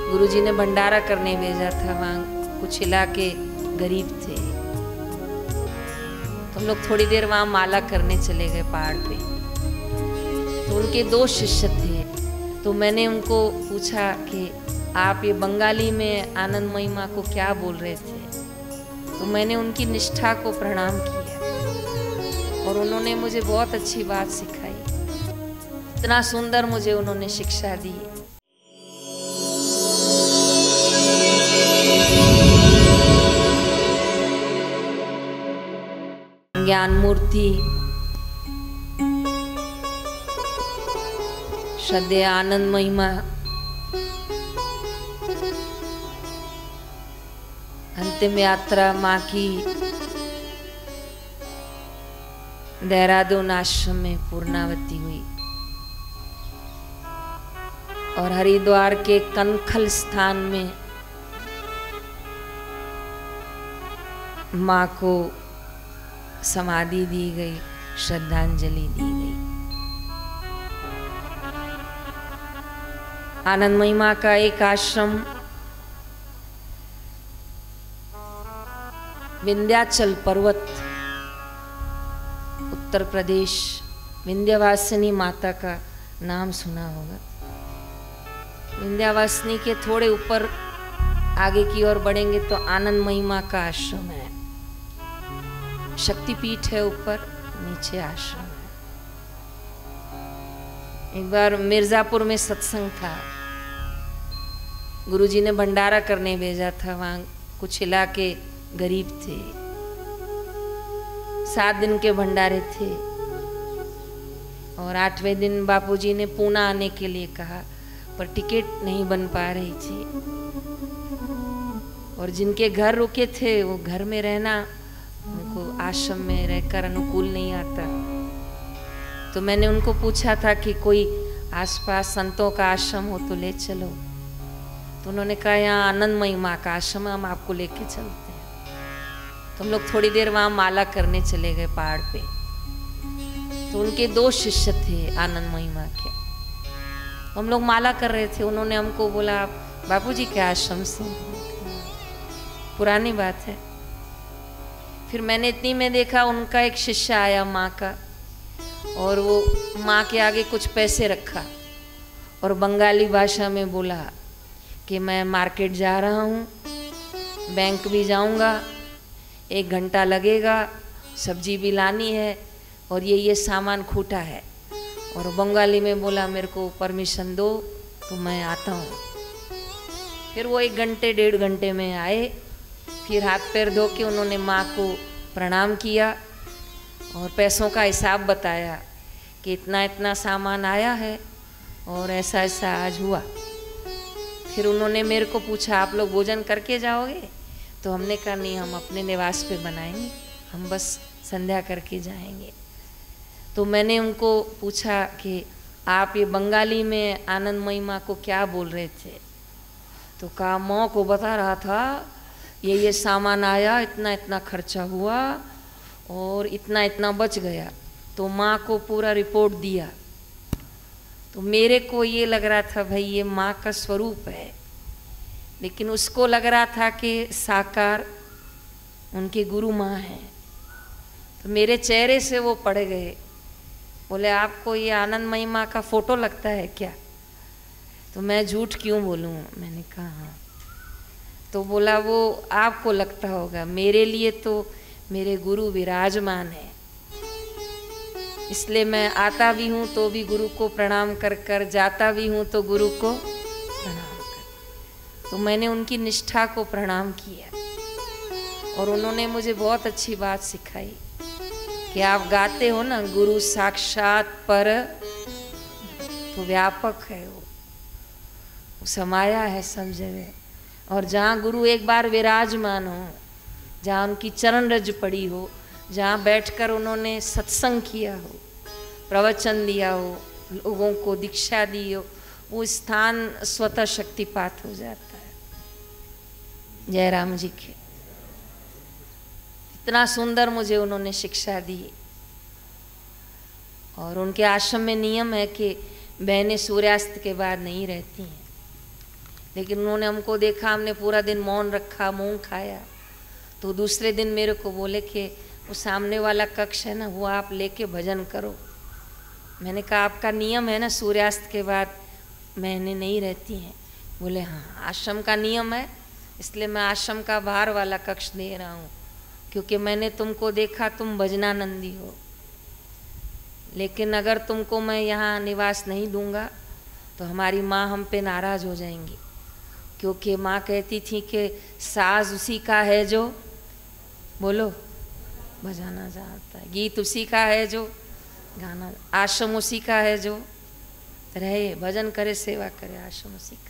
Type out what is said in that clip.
गुरुजी ने भंडारा करने भेजा था, वहाँ कुछ इलाके गरीब थे, तो हम लोग थोड़ी देर वहाँ माला करने चले गए पहाड़ पे। तो उनके 2 शिष्य थे, तो मैंने उनको पूछा कि आप ये बंगाली में आनंद महिमा को क्या बोल रहे थे। तो मैंने उनकी निष्ठा को प्रणाम किया और उन्होंने मुझे बहुत अच्छी बात सिखाई। इतना सुंदर मुझे उन्होंने शिक्षा दी। ज्ञान मूर्ति श्रद्धेय आनंद महिमा अंतिम यात्रा माँ की देहरादून आश्रम में पूर्णावती हुई और हरिद्वार के कनखल स्थान में माँ को समाधि दी गई, श्रद्धांजलि दी गई। आनंद महिमा का एक आश्रम विंध्याचल पर्वत, उत्तर प्रदेश, विंध्यवासिनी माता का नाम सुना होगा। विंध्यवासिनी के थोड़े ऊपर आगे की ओर बढ़ेंगे तो आनंद महिमा का आश्रम है। शक्तिपीठ है ऊपर, नीचे आश्रम है। एक बार मिर्जापुर में सत्संग था, गुरुजी ने भंडारा करने भेजा था, वहाँ कुछ इलाके गरीब थे, 7 दिन के भंडारे थे और 8वें दिन बापूजी ने पूना आने के लिए कहा, पर टिकट नहीं बन पा रही थी और जिनके घर रुके थे वो घर में रहना उनको आश्रम में रहकर अनुकूल नहीं आता। तो मैंने उनको पूछा था कि कोई आसपास संतों का आश्रम हो तो ले चलो। तो उन्होंने कहा यहाँ आनंद महिमा का आश्रम, हम आपको लेके चलते हैं। तो हम लोग थोड़ी देर वहाँ माला करने चले गए पहाड़ पे। तो उनके 2 शिष्य थे आनंद महिमा के, हम लोग माला कर रहे थे। उन्होंने हमको बोला बापूजी के आश्रम से, पुरानी बात है। फिर मैंने इतनी में देखा उनका एक शिष्य आया माँ का, और वो माँ के आगे कुछ पैसे रखा और बंगाली भाषा में बोला कि मैं मार्केट जा रहा हूँ, बैंक भी जाऊँगा, 1 घंटा लगेगा, सब्जी भी लानी है और ये सामान खूटा है। और बंगाली में बोला मेरे को परमिशन दो तो मैं आता हूँ। फिर वो 1 घंटे 1.5 घंटे में आए। फिर हाथ पैर धो के उन्होंने माँ को प्रणाम किया और पैसों का हिसाब बताया कि इतना इतना सामान आया है और ऐसा ऐसा आज हुआ। फिर उन्होंने मेरे को पूछा आप लोग भोजन करके जाओगे? तो हमने कहा नहीं, हम अपने निवास पे बनाएंगे, हम बस संध्या करके जाएंगे। तो मैंने उनको पूछा कि आप ये बंगाली में आनंद महिमा को क्या बोल रहे थे? तो कहा माँ को बता रहा था ये सामान आया, इतना इतना खर्चा हुआ और इतना इतना बच गया। तो माँ को पूरा रिपोर्ट दिया। तो मेरे को ये लग रहा था भाई ये माँ का स्वरूप है, लेकिन उसको लग रहा था कि साकार उनके गुरु माँ हैं। तो मेरे चेहरे से वो पड़ गए। बोले आपको ये आनंद महिमा का फोटो लगता है क्या? तो मैं झूठ क्यों बोलूँ? मैंने कहा हाँ। तो बोला वो आपको लगता होगा, मेरे लिए तो मेरे गुरु विराजमान है, इसलिए मैं आता भी हूँ तो भी गुरु को प्रणाम कर कर, जाता भी हूँ तो गुरु को प्रणाम कर। तो मैंने उनकी निष्ठा को प्रणाम किया और उन्होंने मुझे बहुत अच्छी बात सिखाई कि आप गाते हो ना गुरु साक्षात पर, तो व्यापक है, वो समाया है सब जगह। और जहाँ गुरु एक बार विराजमान हो, जहाँ उनकी चरण रज पड़ी हो, जहाँ बैठकर उन्होंने सत्संग किया हो, प्रवचन दिया हो, लोगों को दीक्षा दी हो, वो स्थान स्वतः शक्तिपात हो जाता है। जय राम जी के। इतना सुंदर मुझे उन्होंने शिक्षा दी। और उनके आश्रम में नियम है कि बहनें सूर्यास्त के बाद नहीं रहती हैं, लेकिन उन्होंने हमको देखा, हमने पूरा दिन मौन रखा, मूंग खाया। तो दूसरे दिन मेरे को बोले कि वो सामने वाला कक्ष है ना, वो आप लेके भजन करो। मैंने कहा आपका नियम है ना सूर्यास्त के बाद मैंने नहीं रहती हैं। बोले हाँ, आश्रम का नियम है, इसलिए मैं आश्रम का बाहर वाला कक्ष दे रहा हूँ, क्योंकि मैंने तुमको देखा, तुम भजनानंदी हो। लेकिन अगर तुमको मैं यहाँ निवास नहीं दूंगा तो हमारी माँ हम पे नाराज़ हो जाएंगी, क्योंकि माँ कहती थी कि साज उसी का है जो, बोलो, बजाना जानता है, गीत उसी का है जो गाना, आश्रम उसी का है जो रहे, भजन करे, सेवा करे, आश्रम उसी का।